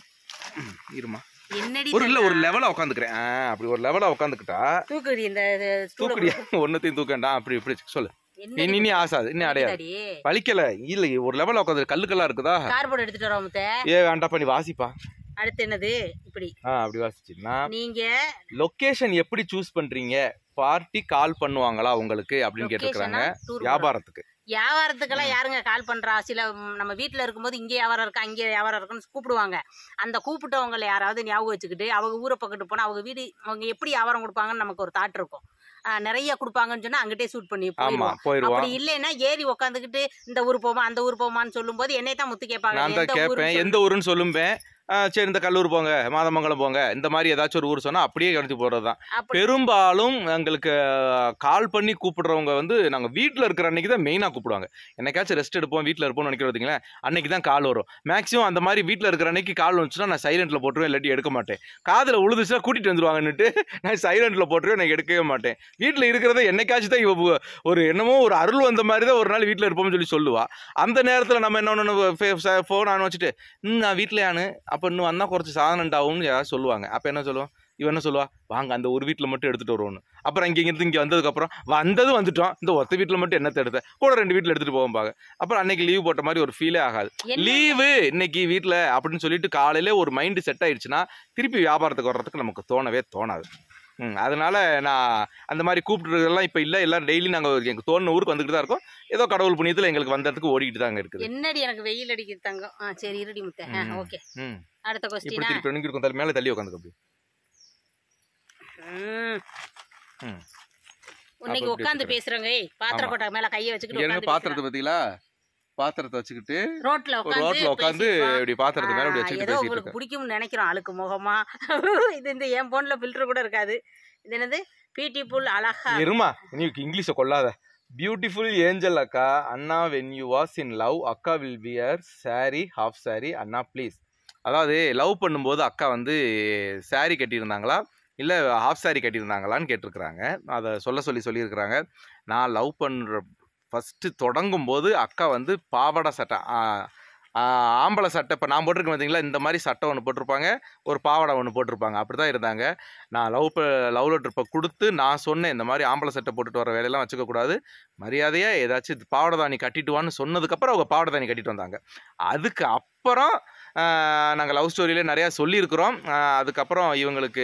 இருமா. ஒரு இல்ல ஒரு லெவலா உட்காந்துக்கிறேன். அப்படி ஒரு லெவலா உட்காந்துக்கிட்டா தூக்குடி, இந்த தூக்குடியா ஒன்னத்தையும் தூக்கண்டா. அப்படி இப்படி சொல்லு, இனி ஆசாது, இன்னும் அடையாது, வலிக்கல. இல்ல ஒரு லெவல்ல உட்காந்து கல்லுக்கெல்லாம் இருக்குதா, கார்போர்ட் எடுத்துட்டு வரோம். ஏ வேண்டாப்பா நீ வாசிப்பா. அடுத்து என்னது இப்படி அப்படி வாசிச்சுன்னா நீங்க லொகேஷன் எப்படி சூஸ் பண்றீங்க, பார்ட்டி கால் பண்ணுவாங்களா உங்களுக்கு அப்படின்னு கேட்டுருக்காங்க. வியாபாரத்துக்கு வியாபாரத்துக்கெல்லாம் யாருங்க கால் பண்றா? சில நம்ம வீட்டுல இருக்கும்போது இங்கே வியாபாரம் இருக்கா, இங்கே வியாபாரம் இருக்குன்னு கூப்பிடுவாங்க. அந்த கூப்பிட்டவங்களை யாராவது ஞாபகம் வச்சுக்கிட்டு அவங்க ஊரை பக்கத்து போனா அவங்க வீடு அவங்க எப்படி வியாபாரம் கொடுப்பாங்கன்னு நமக்கு ஒரு தாட் இருக்கும். நிறைய கொடுப்பாங்கன்னு சொன்னா அங்கிட்டே ஷூட் பண்ணி போயிடுவோம். அப்படி இல்லைன்னா ஏறி உட்காந்துக்கிட்டு இந்த ஊர் போமா அந்த ஊர் போமான்னு சொல்லும் போது என்னை தான் முத்து கேட்பாங்க. எந்த ஊருன்னு சொல்லும்பேன். சரி இந்த கல்லூர் போங்க, மாதமங்கலம் போங்க, இந்த மாதிரி ஏதாச்சும் ஒரு ஊர் சொன்னா அப்படியே கணிச்சு போறது தான். பெரும்பாலும் எங்களுக்கு கால் பண்ணி கூப்பிடுறவங்க வந்து நாங்க வீட்டுல இருக்கிற அன்னைக்கு தான் மெயினா கூப்பிடுவாங்க. என்னைக்காச்சும் ரெஸ்ட் எடுப்போம் வீட்டுல இருப்போம்னு நினைக்கிறீங்களா, அன்னைக்கு தான் கால் வரும். மேக்ஸிமம் அந்த மாதிரி வீட்டுல இருக்கிற அன்னைக்கு கால் வந்துச்சுன்னா நான் சைலண்ட்ல போட்டுருவேன், இல்லாட்டி எடுக்க மாட்டேன். காதுல உழுதுச்சுன்னா கூட்டிட்டு வந்துருவாங்கன்னுட்டு நான் சைலண்ட்ல போட்டுருவேன், நான் எடுக்கவே மாட்டேன். வீட்டுல இருக்கிறத என்னைக்காச்சும் தான் ஒரு என்னமோ ஒரு அருள் வந்த மாதிரி தான் ஒரு நாள் வீட்டுல இருப்போம்னு சொல்லி சொல்லுவா. அந்த நேரத்துல நம்ம என்ன ஒன்று போன் ஆன் வச்சுட்டு நான் வீட்டுல யானு அப்போ இன்னும் வந்தால் குறைச்சி சாதனண்டாகும்னு யாராவது சொல்லுவாங்க. அப்போ என்ன சொல்லுவோம், இவன் என்ன சொல்லுவா, வாங்க அந்த ஒரு வீட்டில் மட்டும் எடுத்துகிட்டு வருவோன்னு. அப்புறம் இங்கே இருந்து இங்கே வந்ததுக்கப்புறம் வந்ததும் வந்துட்டோம், இந்த ஒத்த வீட்டில் மட்டும் என்னத்தை எடுத்த கூட ரெண்டு வீட்டில் எடுத்துகிட்டு போவோம் பாங்க. அப்புறம் அன்னைக்கு லீவ் போட்ட மாதிரி ஒரு ஃபீலே ஆகாது. லீவு இன்னைக்கு வீட்டில் அப்படின்னு சொல்லிட்டு காலையில ஒரு மைண்டு செட் ஆயிடுச்சுன்னா திருப்பி வியாபாரத்துக்கு வர்றதுக்கு நமக்கு தோணவே தோணாது. ம் அதனால நான் அந்த மாதிரி கூப்பிட்டுறதெல்லாம் இப்போ இல்லை. எல்லாம் டெய்லி நாங்கள் எங்களுக்கு தோணுன ஊருக்கு வந்துக்கிட்டு தான் இருக்கோம். ஏதோ கடவுள் புண்ணியத்தில் எங்களுக்கு வந்ததுக்கு ஓடிக்கிட்டு தாங்க இருக்குது. என்னடி எனக்கு வெயில் அடிக்குது தங்கம். ஆ சரி இருடி முட்டை. ஓகே ம் அடுத்த இப்படி क्वेश्चन. திருப்பி நின்று இருக்கும், தள்ளி மேலே தள்ளி உட்காந்துக்க அப்படி. ம் ம் இன்னைக்கு உட்கார்ந்து பேசுறங்க. ஏய் பாத்திர கொட்டை மேல கையை வச்சுக்கிட்டு என்ன உட்கார்ந்து பாத்திரத்தை பத்திங்களா, பாத்திரத்தை வச்சுக்கிட்டு ரோட்ல உட்கார்ந்து ரோட்ல உட்காந்து இப்படி பாத்திரத்து மேல இப்படி வச்சுக்கிட்டு ஏதோ பேசிட்டு உங்களுக்கு பிடிக்கும்னு நினைக்கிறோம். அழுக்கு முகமா இது இந்த என் போன்ல ஃபில்டர் கூட இருக்காது. இது என்னது பியூட்டிஃபுல் அழகா இருமா, நீ இங்கிலீஷை கொள்ளாத. பியூட்டிஃபுல் ஏஞ்சல் அக்கா, அண்ணா when you was in love அக்கா will wear sari half sari அண்ணா ப்ளீஸ். அதாவது லவ் பண்ணும்போது அக்கா வந்து சாரி கட்டியிருந்தாங்களா இல்லை ஹாஃப் சாரி கட்டியிருந்தாங்களான்னு கேட்டிருக்கிறாங்க. அதை சொல்ல சொல்லி சொல்லியிருக்கிறாங்க. நான் லவ் பண்ணுற ஃபஸ்ட்டு தொடங்கும் போது அக்கா வந்து பாவாடை சட்டை, ஆம்பளை சட்டை, இப்போ நான் போட்டிருக்கேன் பார்த்தீங்களா, இந்த மாதிரி சட்டை ஒன்று போட்டிருப்பாங்க, ஒரு பாவாடை ஒன்று போட்டிருப்பாங்க, அப்படி தான் இருந்தாங்க. நான் லவ் லவ் லெட்டர் இப்போ கொடுத்து நான் சொன்னேன், இந்த மாதிரி ஆம்பளை சட்டை போட்டுட்டு வர வேலையெல்லாம் வச்சுக்கக்கூடாது, மரியாதையாக ஏதாச்சும் பாவாடை தானி கட்டிட்டுவான்னு சொன்னதுக்கப்புறம் அவங்க பாவாடை தானி கட்டிட்டு வந்தாங்க. அதுக்கு அப்புறம் நாங்கள் லவ் ஸ்டோரியிலே நிறையா சொல்லியிருக்கிறோம். அதுக்கப்புறம் இவங்களுக்கு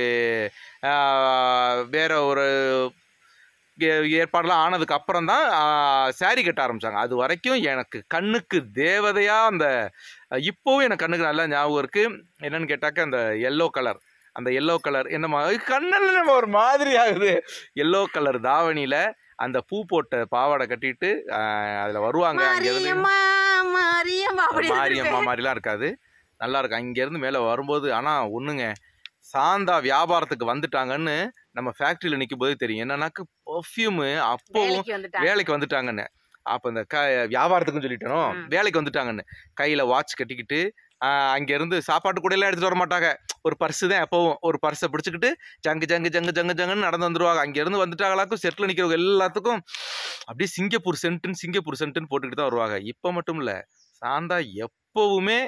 வேற ஒரு ஏற்பாடெல்லாம் ஆனதுக்கு அப்புறம் தான் சாரி கட்ட ஆரம்பித்தாங்க. அது வரைக்கும் எனக்கு கண்ணுக்கு தேவதையாக அந்த இப்போவும் எனக்கு கண்ணுக்கு நல்லா ஞாபகம் இருக்குது. என்னென்னு கேட்டாக்க அந்த எல்லோ கலர், அந்த எல்லோ கலர் என்னமா கண்ணில் நம்ம ஒரு மாதிரி ஆகுது. எல்லோ கலர் தாவணியில் அந்த பூ போட்ட பாவாடை கட்டிட்டு அதில் வருவாங்க. அங்கேருந்து மாரியம்மா மாதிரிலாம் இருக்காது, நல்லா இருக்கும். அங்கேருந்து மேலே வரும்போது ஆனால் ஒன்றுங்க, சாந்தா வியாபாரத்துக்கு வந்துட்டாங்கன்னு நம்ம ஃபேக்ட்ரியில் நிற்கும் போதே தெரியும். என்னன்னாக்க பர்ஃப்யூமு அப்போவும் வேலைக்கு வந்துட்டாங்கன்னு. அப்போ இந்த க வியாபாரத்துக்குன்னு சொல்லிட்டேனோ, வேலைக்கு வந்துட்டாங்கன்னு கையில் வாட்ச் கட்டிக்கிட்டு அங்கேருந்து சாப்பாட்டு கூட எல்லாம் எடுத்துகிட்டு வர மாட்டாங்க. ஒரு பர்ஸு தான் எப்போவும், ஒரு பர்ஸை பிடிச்சிக்கிட்டு ஜங்கு ஜங்கு ஜங்கு ஜங்கு ஜங்குன்னு நடந்து வந்துடுவாங்க. அங்கேருந்து வந்துட்டாங்களாக்கும் செட்டில் நிற்கிறவங்க எல்லாத்துக்கும் அப்படியே சிங்கப்பூர் சென்ட்டுன்னு சிங்கப்பூர் சென்ட்டுன்னு போட்டுக்கிட்டு தான் வருவாங்க. இப்போ மட்டும் இல்லை, சாந்தா எப்போவுமே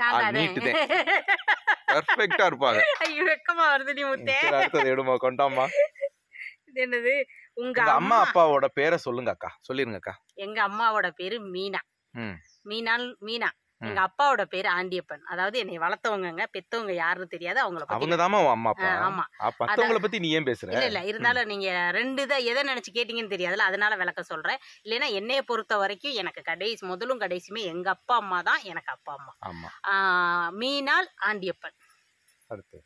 பெர்ஃபெக்ட்டா இருப்பாங்க. ஐயோ வெக்கமா வருது நீ முத்தே. அடுத்து எடுமா கொண்டாமா. இது என்னது, உங்க அம்மா அப்பாவோட பேரை சொல்லுங்க அக்கா, சொல்லிருங்க அக்கா. எங்க அம்மாவோட பேரு மீனா. மீனால் மீனா. எங்க அப்பாவோட பேரு ஆண்டியப்பன். அதாவது என்னை வளர்த்தவங்க, பெத்தவங்க யாருன்னு தெரியாது. அவங்கள பத்தி அவங்கதாமா அம்மா அப்பா. ஆமா, மத்தவங்கள பத்தி நீ ஏன் பேசுற? இல்ல இல்ல இருந்தாலும் நீங்க ரெண்டு தான் எதை நினைச்சு கேட்டீங்கன்னு தெரியாதுல, அதனால விளக்க சொல்றேன். இல்லைன்னா என்னைய பொறுத்த வரைக்கும் எனக்கு கடைசி முதலும் கடைசியுமே எங்க அப்பா அம்மா தான் எனக்கு அப்பா அம்மா. ஆமா. மீனால் ஆண்டியப்பன். அடுத்து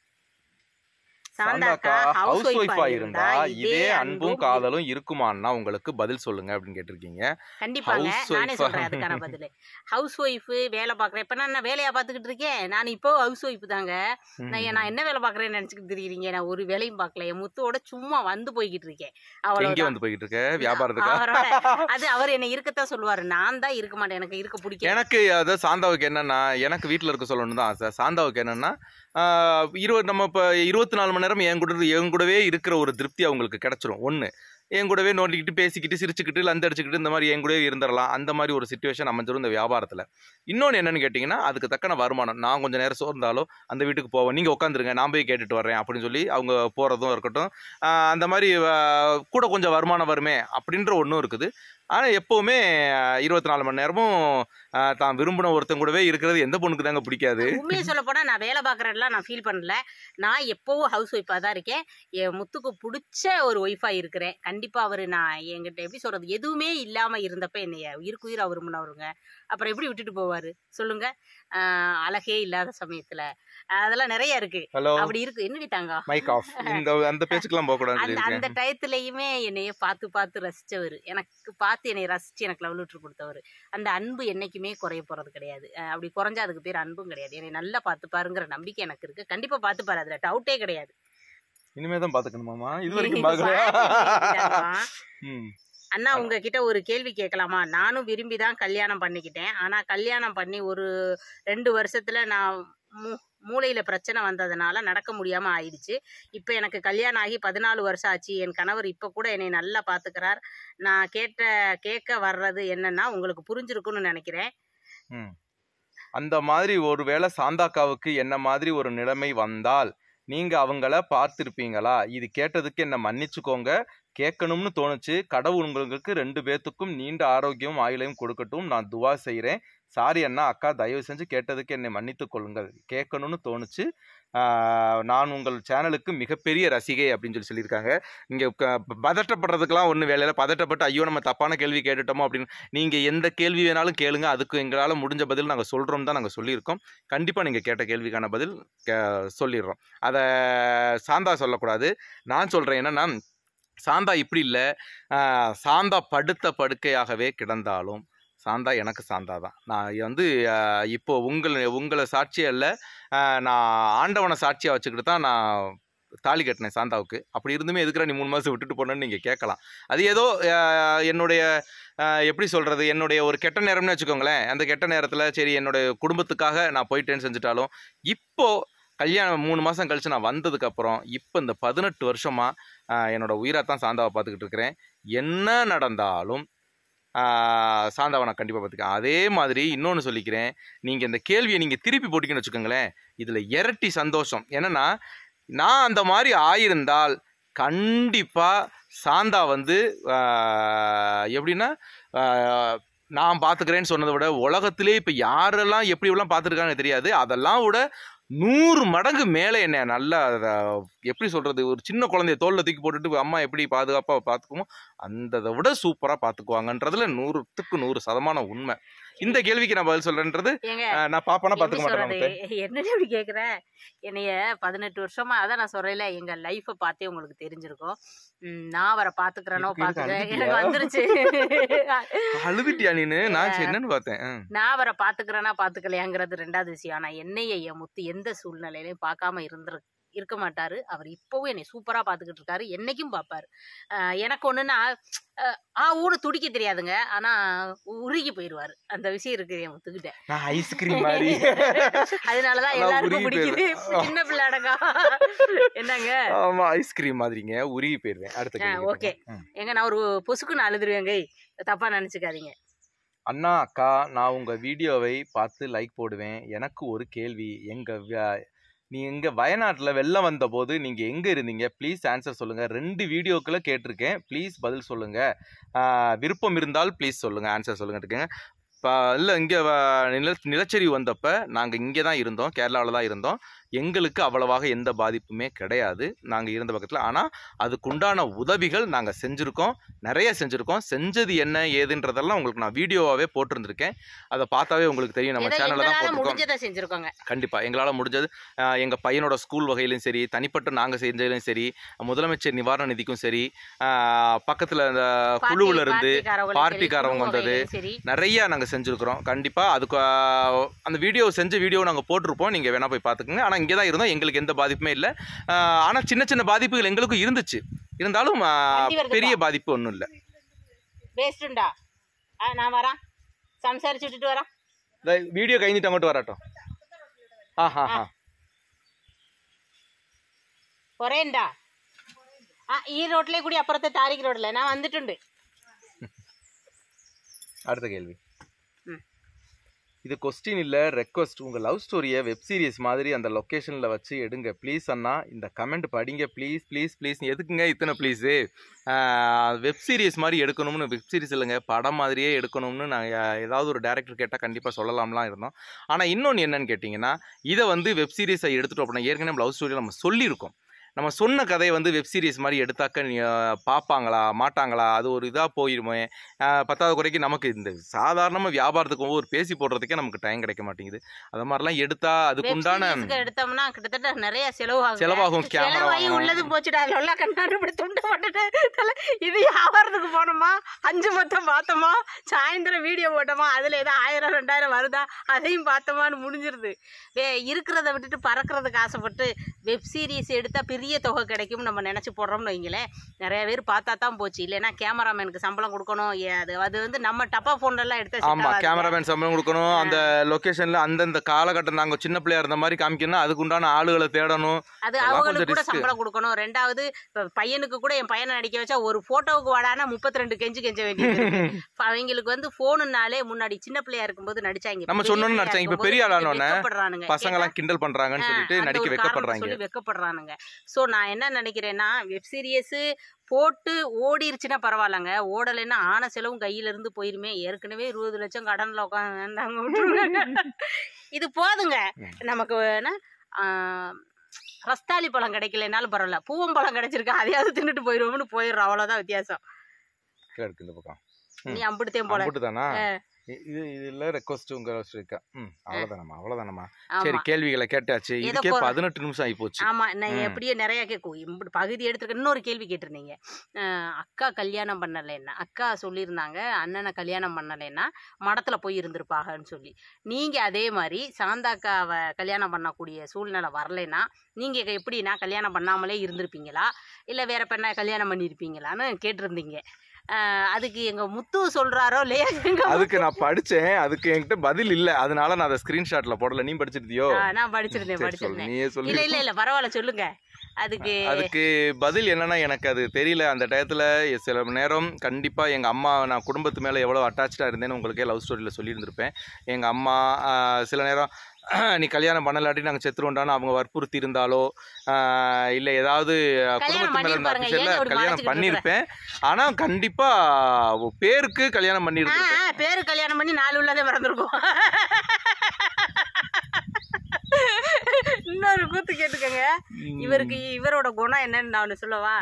சாந்தாக்கா ஹவுஸ் ஒய்ஃபா இருந்தா இதே அன்பும் காதலும் இருக்குமான்னா உங்களுக்கு பதில் சொல்லுங்க அப்படின்னு கேட்டிருக்கீங்க. கண்டிப்பாங்க, நானே சொல்றேன் அதுக்கான பதில். ஹவுஸ் ஒய்ஃப் வேலை பாக்குறேன். இப்ப நான் வேலையா பாத்துக்கிட்டு இருக்கேன். நான் இப்போ ஹவுஸ் ஒய்ஃப் தாங்க. நான் நான் என்ன வேலை பாக்குறேன்னு நினைச்சுக்கிட்டு தெரியுறீங்க. நான் ஒரு வேலையும் பாக்கல. என் முத்தோட சும்மா வந்து போய்கிட்டு இருக்கேன். அவ்வளவு வந்து போய்கிட்டு இருக்கேன் வியாபாரத்துக்கு. அது அவர் என்ன இருக்கத்தான் சொல்லுவாரு, நான் தான் இருக்க மாட்டேன். எனக்கு இருக்க பிடிக்கும். எனக்கு அதாவது சாந்தாவுக்கு என்னன்னா, எனக்கு வீட்டுல இருக்க சொல்லணும் தான் ஆசை. சாந்தாவுக்கு என்னன்னா, இருபது நம்ம இப்போ இருபத்தி நாலு மணி நேரம் என் கூட என் கூடவே இருக்கிற ஒரு திருப்தி அவங்களுக்கு கிடைச்சிரும். ஒன்று, என் கூடவே நோண்டிக்கிட்டு பேசிக்கிட்டு சிரிச்சுக்கிட்டு லந்து அடிச்சுக்கிட்டு இந்த மாதிரி என் கூடவே இருந்துடலாம். அந்த மாதிரி ஒரு சிச்சுவேஷன் அமைஞ்சிரும் இந்த வியாபாரத்தில். இன்னொன்று என்னென்னு கேட்டிங்கன்னா, அதுக்கு தக்கன வருமானம். நான் கொஞ்சம் நேரம் சோர்ந்தாலும் அந்த வீட்டுக்கு போவேன், நீங்கள் உட்காந்துருங்க நான் போய் கேட்டுட்டு வரேன் அப்படின்னு சொல்லி அவங்க போகிறதும் இருக்கட்டும். அந்த மாதிரி கூட கொஞ்சம் வருமானம் வருமே அப்படின்ற ஒன்றும் இருக்குது. ஆனால் எப்போவுமே இருபத்தி நாலு மணி நேரமும் தான் விரும்பின ஒருத்தன் கூடவே இருக்கிறது எந்த பொண்ணுக்கு தாங்க பிடிக்காது. உண்மையை சொல்ல போனால் நான் வேலை பார்க்குறதுலாம் நான் ஃபீல் பண்ணல. நான் எப்போவும் ஹவுஸ் ஒய்ஃபாக தான் இருக்கேன். என் முத்துக்கு பிடிச்ச ஒரு ஒய்ஃபாக இருக்கிறேன். கண்டிப்பாக அவர் நான் என்கிட்ட எப்படி சொல்கிறது, எதுவுமே இல்லாமல் இருந்தப்போ என்னைய உயிருக்கு உயிராக விரும்பினவருங்க. அப்புறம் எப்படி விட்டுட்டு போவார் சொல்லுங்க? அழகே இல்லாத சமயத்தில் அதெல்லாம் நிறைய இருக்கு. அப்படி இருக்கு. என்ன விட்டாங்க அந்த பேச்சுக்கெல்லாம் போக கூடாது. அந்த டயத்துலயுமே என்னைய பார்த்து பார்த்து ரசிச்சவர், எனக்கு பார்த்து என்னை ரசிச்சு எனக்கு லவ் லெட்டர் கொடுத்தவர். அந்த அன்பு என்னைக்குமே குறைய போறது கிடையாது. அப்படி குறைஞ்சா அதுக்கு பேர் அன்பும் கிடையாது. என்னை நல்லா பார்த்து பாருங்கிற நம்பிக்கை எனக்கு இருக்கு. கண்டிப்பா பார்த்து பாரு, அதுல டவுட்டே கிடையாது. இனிமேதான் பாத்துக்கணுமாமா? இது வரைக்கும் பாக்குறேன். அண்ணா உங்ககிட்ட ஒரு கேள்வி கேட்கலாமா? நானும் விரும்பி தான் கல்யாணம் பண்ணிக்கிட்டேன். ஆனா கல்யாணம் பண்ணி ஒரு ரெண்டு வருஷத்துல நான் மூளையில பிரச்சனை வந்ததுனால நடக்க முடியாம ஆயிடுச்சு. இப்ப எனக்கு கல்யாணம் ஆகி பதினாலு வருஷம் ஆச்சு. என் கணவர் இப்ப கூட என்னை நல்லா பாத்துக்கிறார். நான் கேட்ட கேட்க வர்றது என்னன்னா, உங்களுக்கு புரிஞ்சிருக்கும்னு நினைக்கிறேன். அந்த மாதிரி ஒருவேளை சாந்தாக்காவுக்கு என்ன மாதிரி ஒரு நிலைமை வந்தால் நீங்கள் அவங்கள பார்த்துருப்பீங்களா? இது கேட்டதுக்கு என்னை மன்னிச்சுக்கோங்க. கேட்கணும்னு தோணுச்சு. கடவுள் உங்களுக்கு ரெண்டு பேர்த்துக்கும் நீண்ட ஆரோக்கியம் ஆயுளையும் கொடுக்கட்டும். நான் துவா செய்கிறேன். சாரி அண்ணா அக்கா, தயவு செஞ்சு கேட்டதுக்கு என்னை மன்னித்து கொள்ளுங்கள். கேட்கணும்னு தோணுச்சு. நான் உங்கள் சேனலுக்கு மிகப்பெரிய ரசிகை அப்படின்னு சொல்லி சொல்லியிருக்காங்க. இங்கே பதட்டப்படுறதுக்கெலாம் ஒன்றும் வேலையில் பதட்டப்பட்டு ஐயோ நம்ம தப்பான கேள்வி கேட்டுட்டோமோ அப்படின்னு நீங்கள் எந்த கேள்வி வேணாலும் கேளுங்க. அதுக்கு எங்களால் முடிஞ்ச பதில் நாங்கள் சொல்கிறோம் தான் நாங்கள் சொல்லியிருக்கோம். கண்டிப்பாக நீங்கள் கேட்ட கேள்விக்கான பதில் சொல்லிடுறோம். அதை சாந்தா சொல்லக்கூடாது, நான் சொல்கிறேன். என்னன்னா, சாந்தா இப்படி இல்லை. சாந்தா படுத்த படுக்கையாகவே கிடந்தாலும் சாந்தா எனக்கு சாந்தா தான். நான் வந்து இப்போ உங்களை உங்களை சாட்சியாக இல்லை, நான் ஆண்டவனை சாட்சியாக வச்சுக்கிட்டு தான் நான் தாலி கட்டினேன் சாந்தாவுக்கு. அப்படி இருந்துமே எதுக்குறா நீ மூணு மாதம் விட்டுட்டு போனேன்னு நீங்கள் கேட்கலாம். அது ஏதோ என்னுடைய எப்படி சொல்கிறது, என்னுடைய ஒரு கெட்ட நேரம்னு வச்சுக்கோங்களேன். அந்த கெட்ட நேரத்தில் சரி என்னுடைய குடும்பத்துக்காக நான் போயிட்டேன்னு செஞ்சுட்டாலும், இப்போது கல்யாணம் மூணு மாதம் கழித்து நான் வந்ததுக்கப்புறம் இப்போ இந்த பதினெட்டு வருஷமாக என்னோடய உயிராக தான் சாந்தாவை பார்த்துக்கிட்டு இருக்கிறேன். என்ன நடந்தாலும் சாந்தாவை நான் கண்டிப்பாக பார்த்துக்கேன். அதே மாதிரி இன்னொன்று சொல்லிக்கிறேன், நீங்கள் இந்த கேள்வியை நீங்கள் திருப்பி போட்டிங்கன்னு வச்சுக்கோங்களேன், இதில் இரட்டி சந்தோஷம். என்னென்னா, நான் அந்த மாதிரி ஆயிருந்தால் கண்டிப்பாக சாந்தா வந்து எப்படின்னா, நான் பார்த்துக்கிறேன்னு சொன்னதை விட உலகத்திலே இப்போ யாரெல்லாம் எப்படி எல்லாம் பார்த்துருக்காங்க தெரியாது, அதெல்லாம் விட நூறு மடங்கு மேலே என்ன நல்லா எப்படி சொல்கிறது, ஒரு சின்ன குழந்தைய தோளில் தூக்கி போட்டுட்டு அம்மா எப்படி பாதுகாப்பாக பார்த்துக்குமோ அந்த விட சூப்பராக பார்த்துக்குவாங்கன்றதுல நூறுத்துக்கு நூறு சதமான உண்மை. இந்த கேள்விக்கு நான் பதில் சொல்றேன்றது நான் பாப்பனா பாத்துக்க மாட்டேன். என்ன இப்படி கேக்குறேன்? என்னைய பதினெட்டு வருஷமா அதான் நான் சொல்றேன்ல, எங்க லைஃப பார்த்தே உங்களுக்கு தெரிஞ்சிருக்கும். நான் அவரை பாத்துக்கிறேனோ பாத்துக்கிறேன் எனக்கு வந்துருச்சு. அழுதுட்டியா நீனு? நான் என்னன்னு பார்த்தேன். நான் அவரை பாத்துக்கிறேனா பாத்துக்கலையாங்கிறது ரெண்டாவது விஷயம். ஆனா என்னைய என் முத்து எந்த சூழ்நிலையிலையும் பார்க்காம இருந்துரு இருக்க மாட்டாரு. அவர் இப்பவும் என்னை சூப்பரா பாத்துக்கிட்டு இருக்காரு, என்னைக்கும் பாப்பாரு. எனக்கு ஒண்ணுன்னா ஆ ஊட துடிக்க தெரியாதுங்க, ஆனா உருகி போயிடுவாரு. அந்த விஷயம் இருக்கு என் முத்துக்கிட்ட. ஐஸ்கிரீம் மாதிரி. அதனாலதான் எல்லாருக்கும் பிடிக்குது. சின்ன பிள்ளை அடங்கா என்னங்க? ஆமா, ஐஸ்கிரீம் மாதிரிங்க, உருகி போயிருவேன். அடுத்த ஓகே எங்க, நான் ஒரு பொசுக்குன்னு அழுதுருவேங்க, தப்பா நினைச்சுக்காதீங்க. அண்ணா அக்கா, நான் உங்க வீடியோவை பார்த்து லைக் போடுவேன். எனக்கு ஒரு கேள்வி, எங்க நீ எங்க வயநாட்டில் வெள்ளம் வந்த போது நீங்கள் எங்கே இருந்தீங்க? ப்ளீஸ் ஆன்சர் சொல்லுங்கள். ரெண்டு வீடியோக்குள்ளே கேட்டிருக்கேன், ப்ளீஸ் பதில் சொல்லுங்கள். விருப்பம் இருந்தால் ப்ளீஸ் சொல்லுங்கள், ஆன்சர் சொல்லுங்கன்னு இருக்கேங்க. இப்போ இல்லை, இங்கே நில நிலச்சரிவு வந்தப்போ நாங்கள் இங்கே தான் இருந்தோம், கேரளாவில் தான் இருந்தோம். எங்களுக்கு அவ்வளவாக எந்த பாதிப்புமே கிடையாது நாங்கள் இருந்த பக்கத்தில். ஆனால் அதுக்குண்டான உதவிகள் நாங்கள் செஞ்சுருக்கோம், நிறைய செஞ்சுருக்கோம். செஞ்சது என்ன ஏதுன்றதெல்லாம் உங்களுக்கு நான் வீடியோவாகவே போட்டிருந்திருக்கேன். அதை பார்த்தாவே உங்களுக்கு தெரியும். நம்ம சேனலில் தான் போட்டிருக்கோம். கண்டிப்பாக எங்களால் முடிஞ்சது. எங்கள் பையனோட ஸ்கூல் வகையிலும் சரி, தனிப்பட்ட நாங்கள் செஞ்சதுலையும் சரி, முதலமைச்சர் நிவாரண நிதிக்கும் சரி, பக்கத்தில் இந்த குழுவில் இருந்து பார்ட்டிக்காரவங்க வந்தது, நிறையா நாங்கள் செஞ்சுருக்கிறோம். கண்டிப்பாக அதுக்கு அந்த வீடியோ செஞ்ச வீடியோ நாங்கள் போட்டிருப்போம், நீங்கள் வேணால் போய் பார்த்துக்குங்க. ஆனால் இங்கே தான் இருந்தோம், எங்களுக்கு எந்த பாதிப்புமே இல்லை. ஆனால் சின்ன சின்ன பாதிப்புகள் எங்களுக்கும் இருந்துச்சு, இருந்தாலும் பெரிய பாதிப்பு ஒன்றும் இல்லை. பேஸ்டுண்டா நான் வரேன், சம்சாரிச்சு விட்டுட்டு வரேன். வீடியோ കഴിഞ്ഞിട്ട് അങ്ങോട്ട് വരാട്ടോ. ആ ഹാ ഹാ കുറേണ്ടാ? ആ ഈ റോഡിലെ കൂടി അപ്പുറത്തെ താരിഖ് റോഡിലെ ഞാൻ വന്നിട്ടുണ്ട്. അടുത്ത കേൾവി, இது கொஸ்டின் இல்லை, ரெக்வஸ்ட். உங்கள் லவ் ஸ்டோரியை வெப் சீரிஸ் மாதிரி அந்த லொக்கேஷனில் வச்சு எடுங்க ப்ளீஸ் அண்ணா. இந்த கமெண்ட் படிங்க ப்ளீஸ் ப்ளீஸ் ப்ளீஸ். எதுக்குங்க இத்தனை ப்ளீஸு? வெப் சீரிஸ் மாதிரி எடுக்கணும்னு, வெப் சீரிஸ் இல்லைங்க, படம் மாதிரியே எடுக்கணும்னு நாங்கள் ஏதாவது ஒரு டேரக்டர் கேட்டால் கண்டிப்பாக சொல்லலாம்லாம் இருந்தோம். ஆனால் இன்னொன்று என்னன்னு கேட்டிங்கன்னா, இதை வந்து வெப் சீரிஸை எடுத்துகிட்டோம் அப்படின்னா, ஏற்கனவே லவ் ஸ்டோரியில் நம்ம சொல்லியிருக்கோம். நம்ம சொன்ன கதையை வந்து வெப் சீரிஸ் மாதிரி எடுத்தாக்க பார்ப்பாங்களா மாட்டாங்களா, அது ஒரு இதாக போயிடுமே. பத்தாவது குறைக்கு நமக்கு இந்த சாதாரணமாக வியாபாரத்துக்கு ஒவ்வொரு பேசி போடுறதுக்கே நமக்கு டைம் கிடைக்க மாட்டேங்குது. அது மாதிரிலாம் எடுத்தா அதுக்குண்டான எடுத்தோம்னா கிட்டத்தட்ட நிறைய செலவாகும் செலவாகும் கேமரா உள்ளதும் போச்சுடா, எல்லாம் கண்ணாடி இப்படி துண்டு போட்டுட்டு இது வியாபாரத்துக்கு போனோமா, அஞ்சு மொத்தம் பார்த்தோமா, சாயந்தரம் வீடியோ போட்டோமா, அதில் ஏதோ ஆயிரம் ரெண்டாயிரம் வருதா அதையும் பார்த்தோமான்னு முடிஞ்சிருது. இருக்கிறத விட்டுட்டு பறக்கிறதுக்கு ஆசைப்பட்டு வெப் சீரிஸ் எடுத்தால் பெரிய தொகை கிடைக்கும் நம்ம நினச்சி போடுறோம்னு வைங்களேன், நிறைய பேர் பார்த்தா தான் போச்சு. இல்லைன்னா கேமராமேனுக்கு சம்பளம் கொடுக்கணும், அது அது வந்து நம்ம டப்பா ஃபோன்லாம் எடுத்து. ஆமாம், கேமராமேன் சம்பளம் கொடுக்கணும், அந்த லொக்கேஷனில் அந்தந்த காலகட்டம் நாங்கள் சின்ன பிள்ளையா இருந்த மாதிரி காமிக்கணும், அதுக்கு உண்டான ஆளுகளை தேடணும், அது அவங்களுக்கு கூட சம்பளம் கொடுக்கணும். ரெண்டாவது பையனுக்கு கூட என் பையனை நடிக்க வச்சா ஒரு போட்டோவுக்கு வாடானா முப்பத்தி ரெண்டு கெஞ்சு கெஞ்ச வேண்டியது. அவங்களுக்கு வந்து போனுனாலே முன்னாடி சின்ன பிள்ளையா இருக்கும்போது நடிச்சாங்க, நம்ம சொன்னோன்னு நடிச்சாங்க. இப்ப பெரிய ஆளானோனே பசங்க எல்லாம் கிண்டல் பண்றாங்கன்னு சொல்லிட்டு நடிக்க வைக்கப்படுறாங்க, சொல்லி வைக்கப்படுறானுங்க. சோ நான் என்ன நினைக்கிறேன்னா, வெப் சீரிஸ் போட்டு ஓடிருச்சுன்னா பரவாயில்லங்க, ஓடலைன்னா ஆன செலவும் கையில இருந்து போயிருமே. ஏற்கனவே இருபது லட்சம் கடன்ல உட்காந்து இது போதுங்க நமக்கு. ரஸ்தாலி பழம் கிடைக்கலனாலும் பரவாயில்ல, பூவம்பழம் கிடைச்சிருக்கா அதையாவது தின்னுட்டு போயிருவோம்னு போயிடுறோம், அவ்வளவுதான் வித்தியாசம். நீ அம்பிடுத்தேன் போல. இது இதுல ரெக்வஸ்ட் உங்க இருக்கா? ம், அவ்வளவுதானம்மா அவ்வளவுதானம்மா. சரி, கேள்விகளை கேட்டாச்சு. இதுக்கே பதினெட்டு நிமிஷம் ஆகி போச்சு. ஆமா, நான் எப்படியே நிறைய கேட்கும் பகுதி எடுத்துருக்க. இன்னொரு கேள்வி கேட்டிருந்தீங்க, அக்கா கல்யாணம் பண்ணலைன்னா, அக்கா சொல்லியிருந்தாங்க அண்ணனை கல்யாணம் பண்ணலைன்னா மடத்துல போய் இருந்திருப்பாங்கன்னு சொல்லி. நீங்க அதே மாதிரி சாந்தாக்காவை கல்யாணம் பண்ணக்கூடிய சூழ்நிலை வரலைன்னா நீங்க எப்படின்னா கல்யாணம் பண்ணாமலே இருந்திருப்பீங்களா, இல்ல வேற பெண்ணை கல்யாணம் பண்ணிருப்பீங்களான்னு கேட்டிருந்தீங்க. அதுக்கு எங்க முத்து சொல்றாரோ இல்லையா, அதுக்கு நான் படிச்சேன், அதுக்கு என்கிட்ட பதில் இல்ல, அதனால நான் அதை ஸ்கிரீன்ஷாட்ல போடல. நீ படிச்சிருந்தியோ? நான் படிச்சிருந்தேன் படிச்சிருந்தேன் இல்ல இல்ல இல்ல பரவாயில்ல, சொல்லுங்க. அதுக்கு அதுக்கு பதில் என்னன்னா, எனக்கு அது தெரியல. அந்த டயத்துல சில நேரம் கண்டிப்பா எங்க அம்மா, நான் குடும்பத்து மேல எவ்வளவு அட்டாச்சா இருந்தேன்னு உங்களுக்கே லவ் ஸ்டோரியில சொல்லியிருந்திருப்பேன். எங்க அம்மா சில நேரம் நீ கல்யாணம் பண்ணலாட்டி நாங்கள் செத்துருவோண்டான்னு அவங்க வற்புறுத்தி இருந்தாலோ, இல்லை ஏதாவது குடும்பத்து மேலே இருந்த கல்யாணம் பண்ணியிருப்பேன். ஆனால் கண்டிப்பா பேருக்கு கல்யாணம் பண்ணியிருப்பேன். பேரு கல்யாணம் பண்ணி நாலு உள்ளதே மறந்துருக்கோம். இன்னொரு கூத்து கேட்டுக்கங்க, இவருக்கு இவரோட குணம் என்னன்னு நான் ஒன்று சொல்லவா.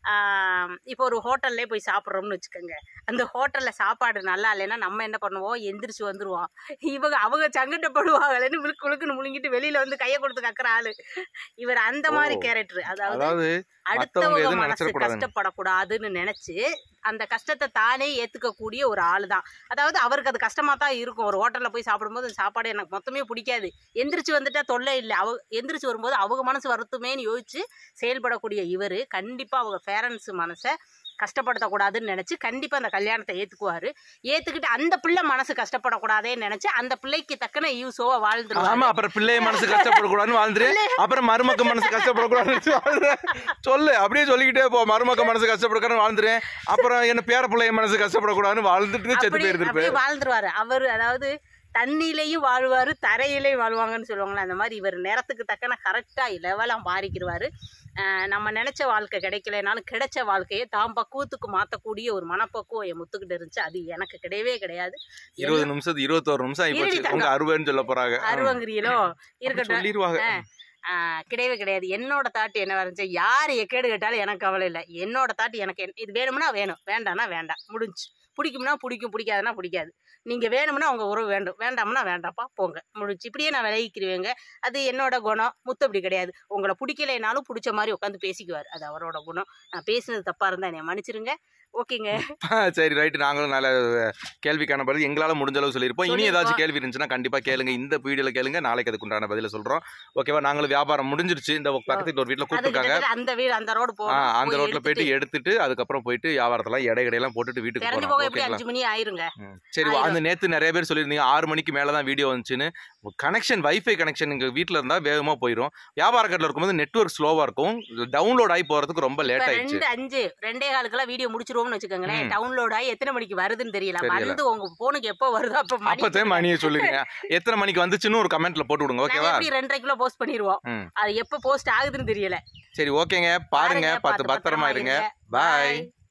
இப்போ ஒரு ஹோட்டல்லே போய் சாப்பிட்றோம்னு வச்சுக்கோங்க, அந்த ஹோட்டலில் சாப்பாடு நல்லா இல்லைன்னா நம்ம என்ன பண்ணுவோம், எந்திரிச்சு வந்துடுவோம். இவங்க அவங்க சங்கட்டப்படுவாங்கன்னு முழுக்கு முழுக்குன்னு முழுங்கிட்டு வெளியில வந்து கையை கொடுத்து கக்குற ஆளு இவர். அந்த மாதிரி கேரக்டர். அதாவது அடுத்தவங்க மனசு கஷ்டப்படக்கூடாதுன்னு நினைச்சு அந்த கஷ்டத்தை தானே ஏத்துக்கக்கூடிய ஒரு ஆளு தான். அதாவது அவருக்கு அது கஷ்டமா தான் இருக்கும். ஒரு ஹோட்டல்ல போய் சாப்பிடும்போது சாப்பாடு எனக்கு மொத்தமே பிடிக்காது, எந்திரிச்சு வந்துட்டா தொல்லை இல்லை, அவ எந்திரிச்சு வரும்போது அவங்க மனசு வருத்துமேன்னு யோசிச்சு செயல்படக்கூடிய இவரு கண்டிப்பா அவங்க பேரண்ட்ஸ் மனசை கஷ்டப்படுத்தக்கூடாதுன்னு நினைச்சு கண்டிப்பா அந்த கல்யாணத்தை ஏத்துக்குவாரு. ஏத்துக்கிட்டு அந்த பிள்ளை மனசு கஷ்டப்படக்கூடாதேன்னு நினைச்சு அந்த பிள்ளைக்கு தக்கன யூசோவா வாழ்ந்துருவாரு. ஆமா, அப்புறம் பிள்ளை மனசு கஷ்டப்படக்கூடாதுன்னு வாழ்ந்துரு, அப்புறம் மருமக்க மனசு கஷ்டப்படக்கூடாதுன்னு சொல்லு, அப்படியே சொல்லிக்கிட்டே போ. மருமக்க மனசு கஷ்டப்படக்கூடாதுன்னு வாழ்ந்துரு, அப்புறம் என்ன பேர பிள்ளைய மனசு கஷ்டப்படக்கூடாதுன்னு வாழ்ந்துட்டு செத்து போயிருந்துருப்பாரு. வாழ்ந்துருவாரு அவரு. அதாவது தண்ணியிலையும் வாழ்வாரு, தரையிலையும் வாழ்வாங்கன்னு சொல்லுவாங்களே, அந்த மாதிரி இவர் நேரத்துக்கு தக்கன கரெக்டா லெவலாக மாறிக்கிடுவாரு. நம்ம நினைச்ச வாழ்க்கை கிடைக்கலனாலும் கிடைச்ச வாழ்க்கையை தாம் பக்குவத்துக்கு மாற்றக்கூடிய ஒரு மனப்பக்குவம் என் முத்துக்கிட்ட இருந்துச்சு. அது எனக்கு கிடையவே கிடையாது. இருபது நிமிஷம் இருபத்தோரு நிமிஷம் அறுபதுன்னு சொல்ல போறாங்க. அறுபங்கிறீங்களோ இருக்கட்டும், கிடையவே கிடையாது. என்னோட தாட்டு என்ன இருந்துச்சு, யார் எக்கேடு கேட்டாலும் எனக்கு கவலை இல்லை. என்னோட தாட்டு எனக்கு இது வேணும்னா வேணும், வேண்டாம்னா வேண்டாம், முடிஞ்சு. பிடிக்கும்னா பிடிக்கும், பிடிக்காதுன்னா பிடிக்காது. நீங்க வேணும்னா உங்க உறவு வேண்டும், வேண்டாம்னா வேண்டாப்பா போங்க, முடிச்சு. இப்படியே நான் விலகிக்கிறேங்க. அது என்னோட குணம். முத்து அப்படி கிடையாது. உங்களை பிடிக்கலைனாலும் பிடிச்ச மாதிரி உட்காந்து பேசிக்குவார், அது அவரோட குணம். நான் பேசுனது தப்பா இருந்தா என்னை மன்னிச்சிருங்க. ஓகேங்க, சரி, ரைட்டு. நாங்களும் நல்ல கேள்விக்கான பதில் எங்களால் முடிஞ்ச அளவு சொல்லியிருப்போம். இனி ஏதாச்சும் கேள்வி இருந்துச்சுன்னா கண்டிப்பா கேளுங்க, இந்த வீடியோல கேளுங்க, நாளைக்கு அதுக்கு உண்டான பதில சொல்றோம். ஓகேவா? நாங்களும் வியாபாரம் முடிஞ்சிருச்சு, இந்த பக்கத்துல ஒரு வீட்டுல கூப்பிட்டுருக்காங்க, அந்த வீடு அந்த ரோடு போ, அந்த ரோட்ல போயிட்டு எடுத்துட்டு அதுக்கப்புறம் போயிட்டு வியாபாரத்தெல்லாம் இடை இடையெல்லாம் போட்டுட்டு வீட்டுக்கு போறோம். அஞ்சு மணி ஆயிருங்க. சரி, அந்த நேத்து நிறைய பேர் சொல்லியிருந்தீங்க ஆறு மணிக்கு மேலதான் வீடியோ வந்துச்சுன்னு. கனெக்ஷன் வைஃபை கனெக்ஷன் எங்க வீட்டுல இருந்தா வேகமா போயிடும். வியாபார கட்டில இருக்கும்போது நெட்வொர்க் ஸ்லோவா இருக்கும், டவுன்லோட் ஆகி போறதுக்கு ரொம்ப லேட் ஆயிடுச்சு. ரெண்டு அஞ்சு ரெண்டே காலுக்கெல்லாம் வீடியோ முடிச்சிருவோம்னு வச்சுக்கோங்களேன். டவுன்லோட் ஆகி எத்தனை மணிக்கு வருதுன்னு தெரியல, வந்து உங்க போனுக்கு எப்போ வருதோ அப்ப அப்பதே மணியை சொல்லுங்க, எத்தனை மணிக்கு வந்துச்சுன்னு ஒரு கமெண்ட்ல போட்டு விடுங்க. ஓகேவா? ரெண்டரை கிலோ போஸ்ட் பண்ணிடுவோம், அது எப்போ போஸ்ட் ஆகுதுன்னு தெரியல. சரி, ஓகேங்க, பாருங்க, பார்த்து பத்திரமா இருங்க. பாய்.